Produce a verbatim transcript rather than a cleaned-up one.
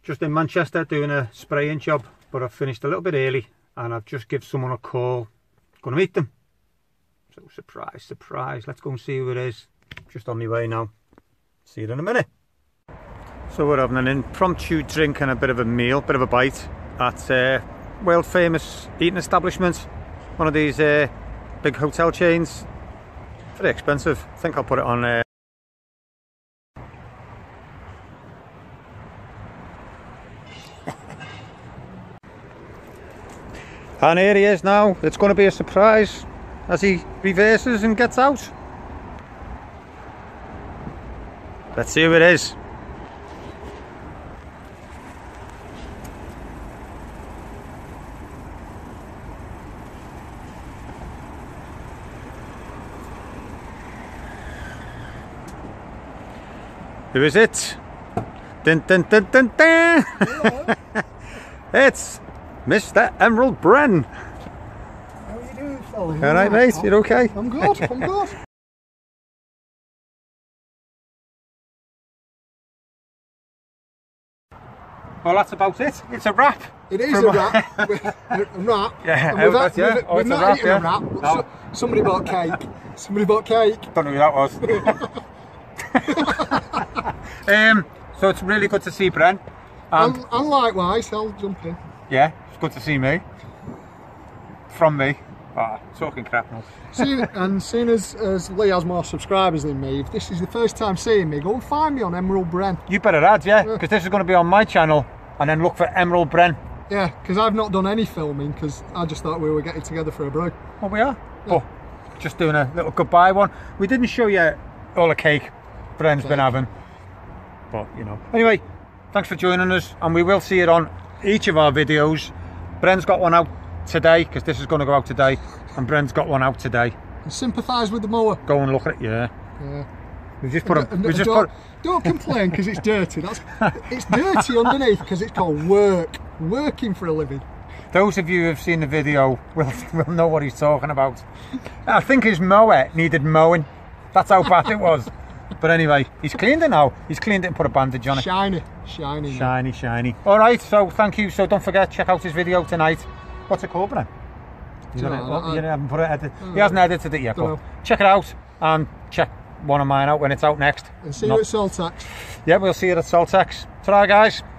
just in Manchester doing a spraying job, but I've finished a little bit early and I've just given someone a call. Going to meet them. So surprise, surprise. Let's go and see who it is. Just on my way now. See you in a minute. So we're having an impromptu drink and a bit of a meal, bit of a bite at a world famous eating establishment. One of these uh, big hotel chains. Very expensive. I think I'll put it on uh, and here he is now. It's going to be a surprise as he reverses and gets out. Let's see who it is. Who is it? Dun, dun, dun, dun, dun. It's Mister Emerald Bren. How are you doing, fella? All right, mate. You okay? I'm good. I'm good. Well, that's about it. It's a wrap. It is a wrap. A wrap. Yeah, and we've, that's, had, yeah. we've, Oh, we've it's a not wrap, eaten yeah. a wrap. But No. so, somebody bought cake. Somebody bought cake. Don't know who that was. um, so it's really good to see Bren. And, And, and likewise, I'll jump in. yeah, it's good to see me. From me. Ah, talking crap now. Seeing, and seeing as, as Lee has more subscribers than me, if this is the first time seeing me, go and find me on Emerald Bren. You better add, yeah, because this is going to be on my channel, and then look for Emerald Bren. Yeah, because I've not done any filming because I just thought we were getting together for a brew. Well, we are. Yeah. But just doing a little goodbye one. We didn't show you all the cake Bren's Cake. been having. But, you know. Anyway, thanks for joining us, and we will see it on each of our videos. Bren's got one out today, because this is going to go out today, and Bren's got one out today. And sympathise with the mower. Go and look at it, yeah. Yeah. We just put a... And We just don't, put... don't complain because it's dirty. That's it's dirty underneath because it's called work. Working for a living. Those of you who have seen the video will, will know what he's talking about. I think his mower needed mowing. That's how bad it was. But anyway, he's cleaned it now. He's cleaned it and put a bandage on it. Shiny, shiny. Shiny, shiny. Alright, so thank you. So don't forget, check out his video tonight. What's it called, Bren? You Dunno, gonna- I- you haven't put it edit. I- He hasn't edited it yet, but Dunno. check it out and check one of mine out when it's out next. And see Not- you at Soltax. Yeah, we'll see you at Soltex. Ta-ra, guys.